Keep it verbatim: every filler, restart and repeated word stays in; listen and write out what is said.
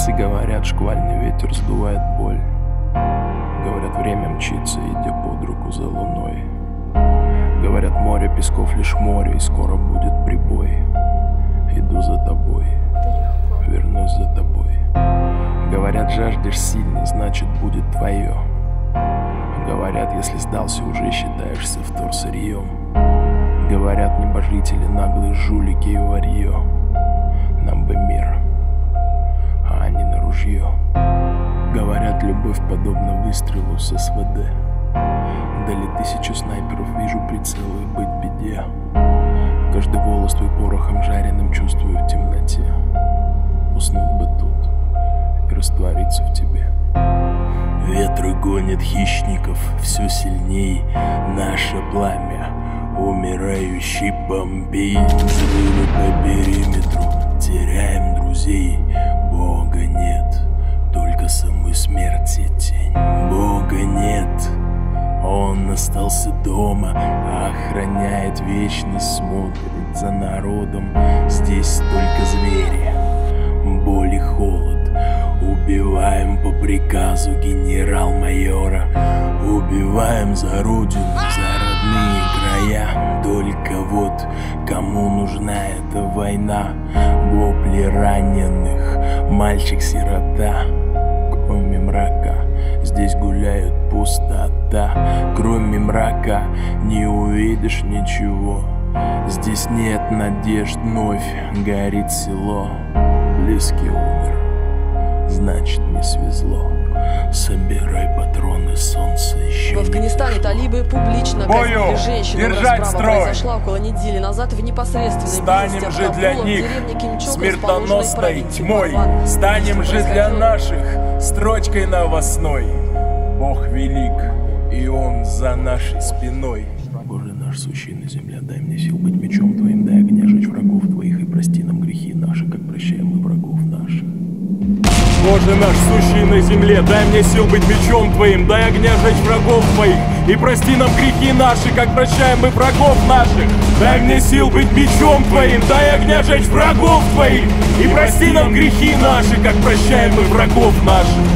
Старцы говорят, шквальный ветер сдувает боль. Говорят, время мчится, идя под руку за луной. Говорят, море песков лишь море, и скоро будет прибой. Иду за тобой, вернусь за тобой. Говорят, жаждешь сильно, значит будет твое. Говорят, если сдался, уже считаешься вторсырьем. Говорят, небожители, наглые жулики и варье. Нам бы мир, а они на ружье. Говорят, любовь подобна выстрелу с СВД. Дали тысячу снайперов, вижу прицелы, быть беде. Каждый волос твой порохом жареным чувствую в темноте. Уснуть бы тут и раствориться в тебе. Ветры гонят хищников все сильней. Наше пламя, умирающий Помпей. Взрывы по периметру, теряем друзей. Бога нет, только самой смерти тень. Бога нет, он остался дома, охраняет вечность, смотрит за народом. Здесь только звери, боль и холод. Убиваем по приказу генерал-майора. Убиваем за родину, за родные края. Только вот кому нужна эта война? Вопли раненых, мальчик-сирота. Кроме мрака здесь гуляет пустота. Кроме мрака не увидишь ничего. Здесь нет надежд, вновь горит село. Близкий умер, значит не свезло. Собирай патроны, солнце еще. В Афганистане талибы публично казнили женщину. Расправа произошла около недели назад в непосредственной Станем близости же от для Кабула, них в деревне Кимчок, смертоносной тьмой. Парван. Станем же для происходило... наших строчкой новостной. Бог велик, и Он за нашей спиной. Боже наш, сущий на земле, дай мне сил быть мечом Твоим, дай огня жечь врагов Твоих, и прости нам грехи наши, как прощаем мы врагов наших. Боже наш, сущий на земле, дай мне сил быть мечом Твоим, дай огня жечь врагов Твоих, и прости нам грехи наши, как прощаем мы врагов наших. Дай мне сил быть мечом Твоим, дай огня жечь врагов Твоих, и прости нам грехи наши, как прощаем мы врагов наших.